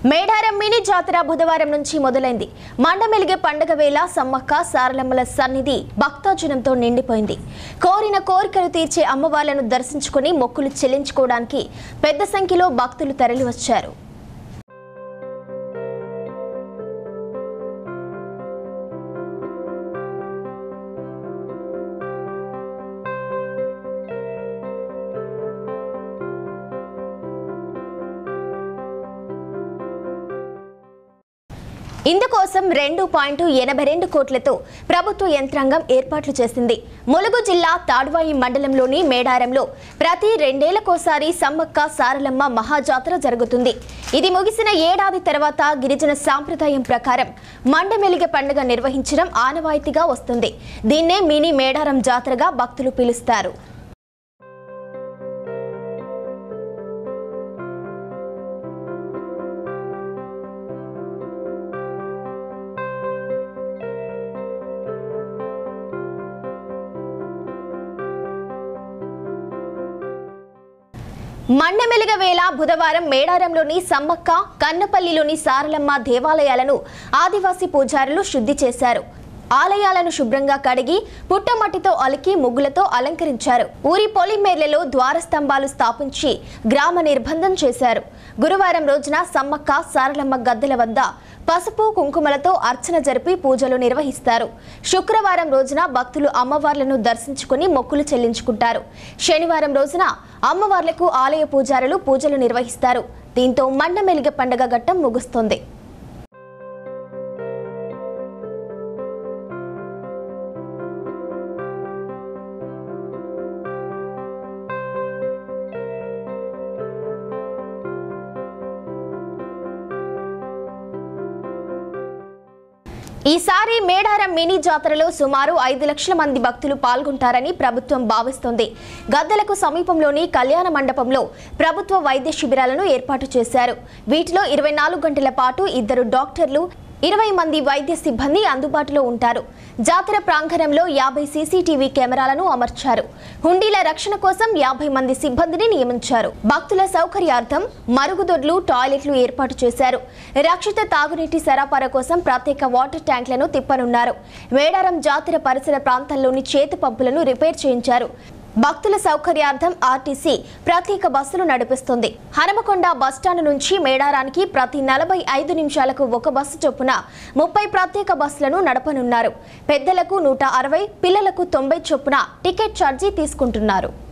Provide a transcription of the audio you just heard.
Medaram mini జాతర బుధవారం నుంచి మొదలైంది. మండమెలిగే పండుగ వేళ సమ్మక్క సారలమ్మల సన్నిధి భక్తజనంతో నిండిపోయింది. కోరిన కోరికలు తీర్చే అమ్మవార్లను దర్శించుకుని మొక్కులు చెల్లించుకోవడానికి పెద్ద సంఖ్యలో భక్తులు తరలివచ్చారు. ఇందుకోసం 2.82 కోట్లతో ప్రభుత్వ యంత్రాంగం ఏర్పాట్లు చేసింది. ములుగు జిల్లా తాడ్వాయి మండలంలోని మేడారంలో ప్రతి 2 ఏళ్లకోసారి సమ్మక్క సారలమ్మ మహాజాతర జరుగుతుంది. ఇది ముగిసిన ఏడాది తర్వాత గిరిజన సాంప్రదాయం ప్రకారం మండమెలిగే పండుగ నిర్వహించడం ఆనవాయితీగా వస్తుంది. దీన్నే మినీ మేడారం జాతరగా భక్తులు పిలుస్తారు. మండమెలిగ వేళ బుధవారం మేడారంలోని సమ్మక్క, కన్నపల్లిలోని సారలమ్మ దేవాలయాలను ఆదివాసీ పూజారులు శుద్ధి చేశారు. ఆలయాలను శుభ్రంగా కడిగి పుట్టమట్టితో అలికి ముగ్గులతో అలంకరించారు. ఊరి పొలిమేర్లలో ద్వారస్తంభాలు స్థాపించి గ్రామ నిర్బంధం చేశారు. గురువారం రోజున సమ్మక్క సారలమ్మ గద్దెల వద్ద పసుపు కుంకుమలతో అర్చన జరిపి పూజలు నిర్వహిస్తారు. శుక్రవారం రోజున భక్తులు అమ్మవార్లను దర్శించుకుని మొక్కులు చెల్లించుకుంటారు. శనివారం రోజున అమ్మవార్లకు ఆలయ పూజారులు పూజలు నిర్వహిస్తారు. దీంతో మండమెలిగే పండుగ ఘట్టం ముగుస్తుంది. ఈసారి మేడారం మినీ జాతరలో సుమారు 5 లక్షల మంది భక్తులు పాల్గొంటారని ప్రభుత్వం భావిస్తోంది. గద్దెలకు సమీపంలోని కళ్యాణ మండపంలో ప్రభుత్వ వైద్య శిబిరాలను ఏర్పాటు చేశారు. వీటిలో 24 గంటల పాటు 2 డాక్టర్లు, 20 మంది వైద్య సిబ్బంది అందుబాటులో ఉంటారు. జాతర ప్రాంగణంలో 50 సీసీటీవీ కెమెరాలను అమర్చారు. హుండీల రక్షణ కోసం 50 మంది సిబ్బందిని నియమించారు. భక్తుల సౌకర్యార్థం మరుగుదొడ్లు, టాయిలెట్లు ఏర్పాటు చేశారు. రక్షిత తాగునీటి సరఫరా కోసం ప్రత్యేక వాటర్ ట్యాంకులను తిప్పనున్నారు. మేడారం జాతర పరిసర ప్రాంతాల్లోని చేతి పంపులను రిపేర్ చేయించారు. భక్తుల సౌకర్యార్థం ఆర్టీసీ ప్రత్యేక బస్సులు నడిపిస్తుంది. హనుమకొండ బస్టాండ్ నుంచి మేడారానికి ప్రతి 45 నిమిషాలకు 1 బస్సు చొప్పున 30 ప్రత్యేక బస్సులను నడపనున్నారు. పెద్దలకు 160, పిల్లలకు 90 చొప్పున టికెట్ ఛార్జీ తీసుకుంటున్నారు.